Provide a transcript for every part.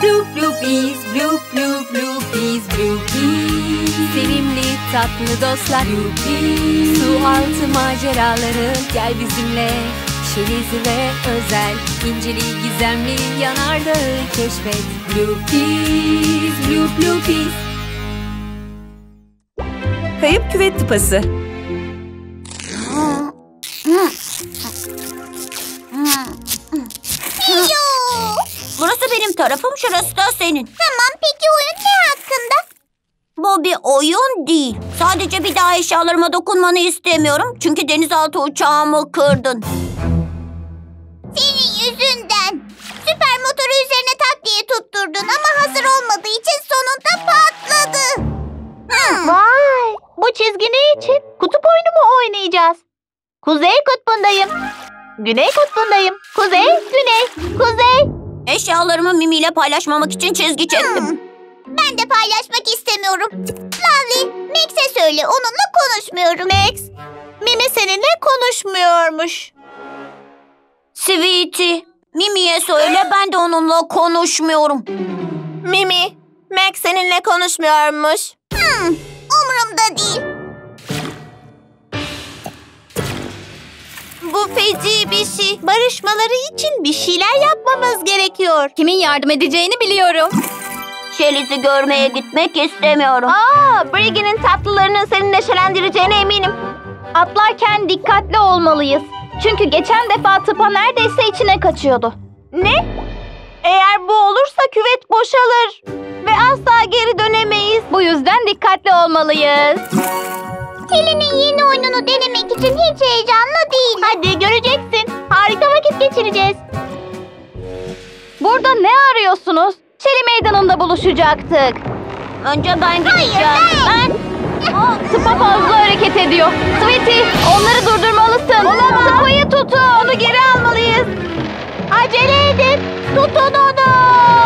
Blue Bluebees, blue blue bluebees, bluebees. Sevimli tatlı dostlar Bluebees. Su altı maceraları gel bizimle. Şelizi ve özel, inceli gizemli yanardağı keşfet. Bluebees, blue bluebees. Kayıp küvet tıpası. Burası benim tarafım, şurası da senin. Tamam, peki oyun ne hakkında? Bu bir oyun değil. Sadece bir daha eşyalarıma dokunmanı istemiyorum. Çünkü denizaltı uçağımı kırdın. Senin yüzünden. Süper motoru üzerine tak diye tutturdun ama hazır olmadığı için sonunda patladı. Vay! Bu çizgi ne için? Kutup oyunu mu oynayacağız? Kuzey kutbundayım. Güney kutbundayım. Kuzey, güney, kuzey. Eşyalarımı Mimi ile paylaşmamak için çizgi çektim. Ben de paylaşmak istemiyorum. Lovely, Max'e söyle, onunla konuşmuyorum. Max, Mimi seninle konuşmuyormuş. Sweetie, Mimi'ye söyle, ben de onunla konuşmuyorum. Mimi, Max seninle konuşmuyormuş. Umurumda değil. Bu feci bir şey. Barışmaları için bir şeyler yapmamız gerekiyor. Kimin yardım edeceğini biliyorum. Şeliz'i görmeye gitmek istemiyorum. Briggy'nin tatlılarının seni neşelendireceğine eminim. Atlarken dikkatli olmalıyız. Çünkü geçen defa tıpa neredeyse içine kaçıyordu. Ne? Eğer bu olursa küvet boşalır. Ve asla geri dönemeyiz. Bu yüzden dikkatli olmalıyız. Helen'in yeni oyununu denemek için hiç heyecanlı değil. Hadi göreceksin. Harika vakit geçireceğiz. Burada ne arıyorsunuz? Şeli meydanında buluşacaktık. Önce ben gideceğim. Tıpa fazla hareket ediyor. Sweetie, onları durdurmalısın. Olamaz. Tıpayı tutun. Onu geri almalıyız. Acele edin. Tutun onu.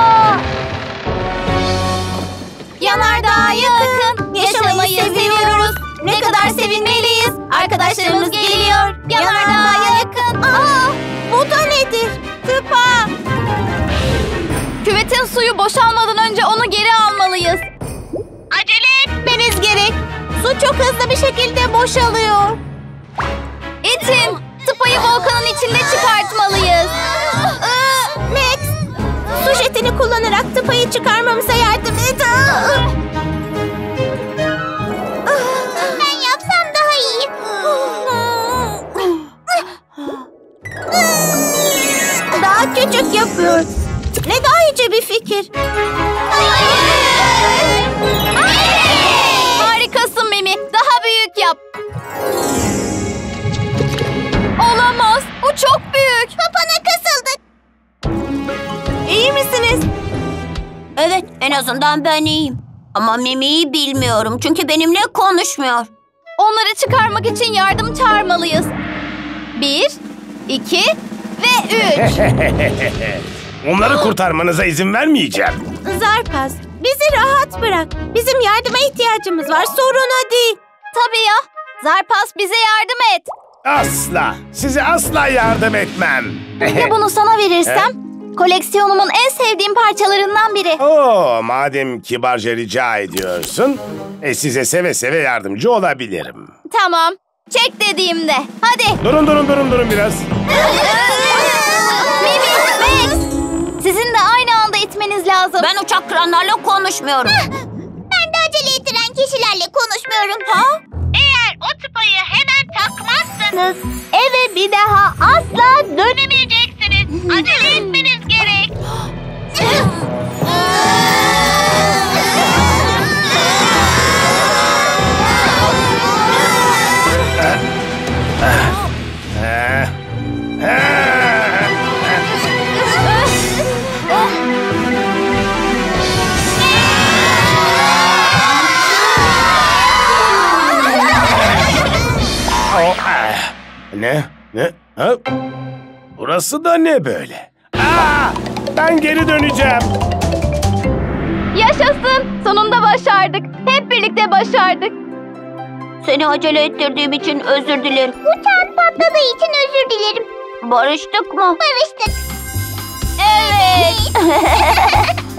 Yanardağa yakın. Yaşamayı seviyoruz. Ne kadar sevinmeliyiz. Arkadaşlarımız geliyor. Yanardağa yakın. Bu da nedir? Tıpa. Küvetin suyu boşalmadan önce onu geri almalıyız. Acele etmeniz gerek. Su çok hızlı bir şekilde boşalıyor. İtin. Tıpayı volkanın içinde çıkartmalıyız. Max, su jetini kullanarak tıpayı çıkarmamıza yardım et. Ben yapsam daha iyi. Daha küçük yapıyor. Ne dahice bir fikir. Harikasın Mimi. Daha büyük yap. Olamaz. Bu çok büyük. Papana kısıldık. İyi misiniz? Evet, en azından ben iyiyim. Ama Mimi'yi bilmiyorum çünkü benimle konuşmuyor. Onları çıkarmak için yardım çağırmalıyız. 1, 2 ve 3. Onları kurtarmanıza izin vermeyeceğim. Zarpaz, bizi rahat bırak. Bizim yardıma ihtiyacımız var, sorun o değil. Tabii ya. Zarpaz, bize yardım et. Asla. Size asla yardım etmem. Ya bunu sana verirsem? Koleksiyonumun en sevdiğim parçalarından biri. Oo, madem kibarca rica ediyorsun, size seve seve yardımcı olabilirim. Tamam. Çek dediğimde. Hadi. Durun biraz. Mimi, Max. Sizin de aynı anda itmeniz lazım. Ben uçak kranlarla konuşmuyorum. Ben de acele ettiren kişilerle konuşmuyorum. Eğer o tıpayı hemen takmazsanız eve bir daha asla dönemeyeceksiniz. Acele etmeniz gerek. Ne? Ha? Burası da ne böyle? Ben geri döneceğim. Yaşasın. Sonunda başardık. Hep birlikte başardık. Seni acele ettirdiğim için özür dilerim. Uçağın patladığı için özür dilerim. Barıştık mı? Barıştık. Evet.